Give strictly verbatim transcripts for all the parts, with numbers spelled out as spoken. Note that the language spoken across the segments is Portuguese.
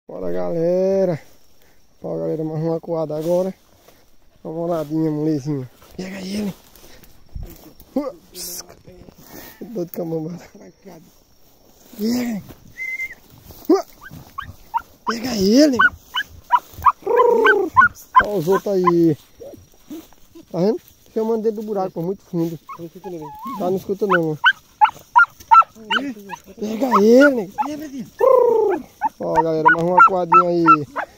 Bora, galera. Ó, galera, mais uma coada agora. Uma moladinha, molezinha. Pega ele. Ups. Doido com a mamada. Pega. Pega ele. Ó os outros aí. Tá vendo? Chamando dentro do buraco, muito fundo. Tá, não escuta não, mano. Pega ele. Ó, galera, mais uma coadinha aí.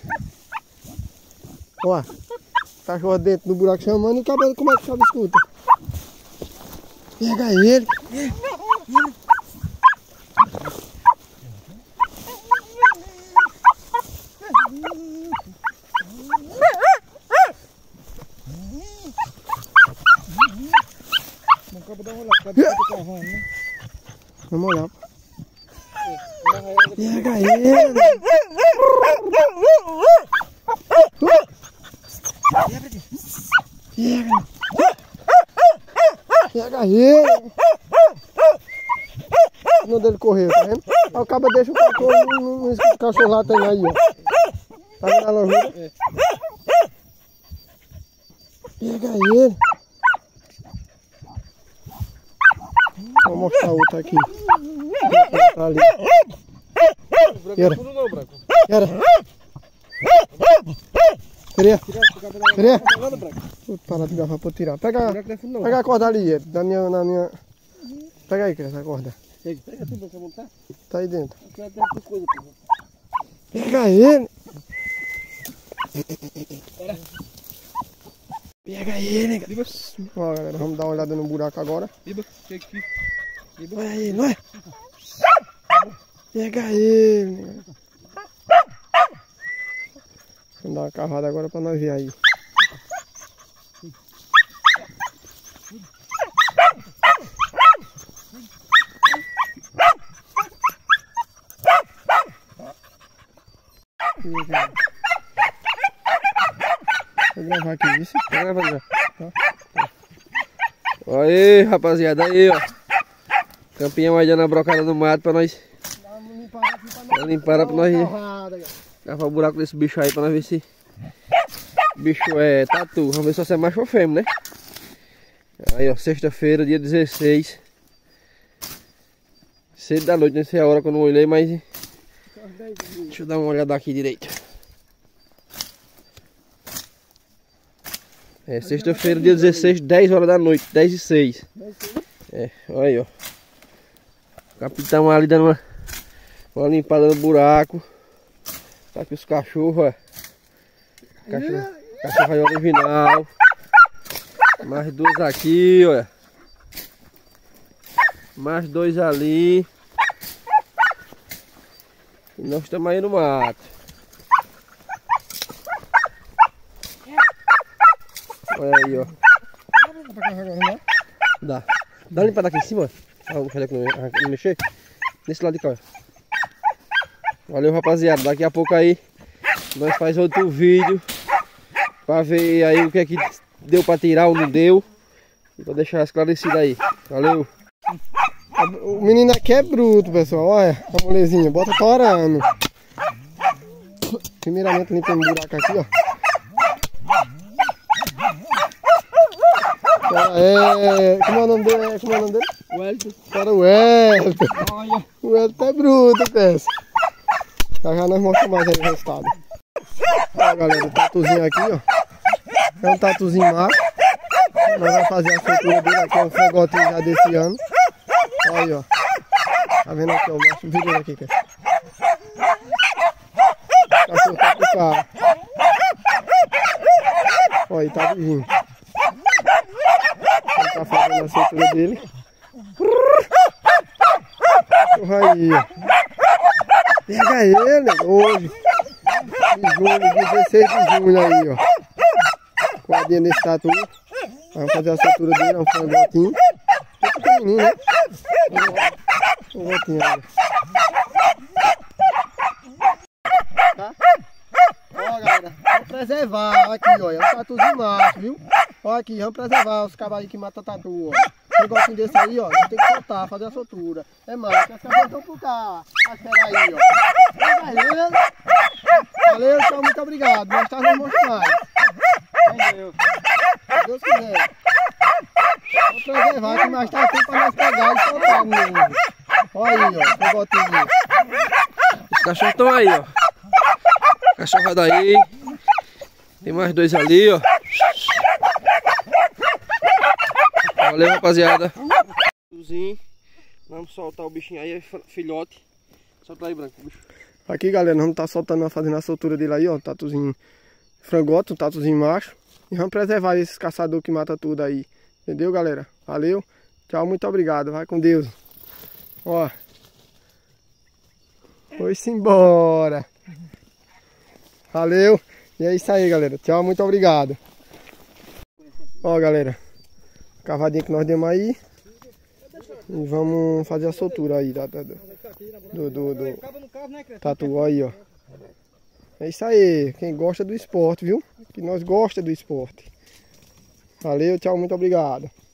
Ó, cachorro dentro do buraco chamando e o cabelo, como é que o cabelo escuta? Pega ele. Vamos olhar. Pega ele. Pega. Pega ele. Não dele correr, tá vendo? Aí o cabo deixa o cachorro, não, não escuta o cachorro lá, tem aí, ó. Tá vendo a lojura? Pega ele. Vou mostrar outra aqui. Tá ali. Era. Era. Queria. Queria. Vou parar de gravar pra eu tirar. Pega, pega a corda ali, da minha, na minha. Pega aí, essa corda. Pega tudo pra montar. Tá aí dentro. Pega ele. Pega ele. Ó, galera, vamos dar uma olhada no buraco agora. Olha aí, não é? Pega ele. Vamos dar uma cavada agora pra nós ver aí. Vou gravar aqui, isso? Tá gravando já. Tá. Olha aí, rapaziada, aí, ó. Campinha mais dando a brocada no mato pra nós. Pra limpar pra nós. Gravar o buraco desse bicho aí pra nós ver se o bicho é tatu. Vamos ver se você é macho ou fêmea, né? Aí, ó, sexta-feira, dia dezesseis. Cedo da noite, não sei a hora que eu não olhei, mas deixa eu dar uma olhada aqui direito. É sexta-feira, dia dezesseis, dez horas da noite, dez e seis. É, olha aí, ó. O capitão ali dando uma, uma limpada no buraco. Tá aqui os cachorros, ó. Cachorro, cachorro aí original. Mais duas aqui, olha. Mais dois ali. E nós estamos aí no mato. Olha aí, ó. Dá. Dá uma limpada aqui em cima, ó. Deixa eu não mexer. Nesse lado de cá, ó. Valeu, rapaziada. Daqui a pouco aí nós faz outro vídeo pra ver aí o que é que deu pra tirar ou não deu. E pra deixar esclarecido aí. Valeu. O menino aqui é bruto, pessoal. Olha a molezinha. Bota torando. Primeiramente limpando o buraco aqui, ó. É, como é o nome dele? Como é o nome dele? O Elton. Para o Elton. O Elton é bruto, peça. Já já nós mostramos mais aí o resultado. Olha, galera, o tatuzinho aqui, ó. É um tatuzinho macho. Nós vamos fazer a feitura dele aqui, é um fregotinho já desse ano. Olha aí, ó. Tá vendo aqui, ó, o macho virou aqui, peça. O cachorro tá com o carro. Olha aí, tá vindo. Ele tá fazendo a feitura dele. Olha aí, ó. Pega ele hoje, de junho, dezesseis de junho aí, ó. Coadinha nesse tatu. Vamos fazer a soltura dele, vamos fazer um botinho. Bem pequenininho, né? Um botinho aí. Tá? Ó, galera, vamos preservar aqui, ó. É um tatuzinho macho, viu? Ó aqui, vamos preservar os cabos aí que matam tatu, ó. Um negocinho desse aí, ó, tem que soltar, fazer a soltura. É mais, que as cabras estão por cá. Espera aí, ó. Vai, vai, muito obrigado. Mais tarde nós mostramos mais. Entendeu? Se Deus quiser. Vou preservar que mais tarde tem pra nós pegar e soltar mesmo. Olha aí, ó. O botinho. Os cachorros estão aí, ó. Cachorrada aí. Tem mais dois ali, ó. Valeu, rapaziada. Vamos soltar o bichinho aí, filhote. Solta aí, Branco, bicho. Aqui, galera, nós vamos estar soltando, fazendo a soltura dele aí, ó. Tatuzinho frangote, um tatuzinho macho. E vamos preservar esses caçadores que matam tudo aí. Entendeu, galera? Valeu. Tchau, muito obrigado. Vai com Deus. Ó. Foi-se embora. Valeu. E é isso aí, galera. Tchau, muito obrigado. Ó, galera. Cavadinha que nós demos aí. E vamos fazer a soltura aí da, da, do, do, do tatu aí, ó. É isso aí. Quem gosta do esporte, viu? Que nós gosta do esporte. Valeu, tchau, muito obrigado.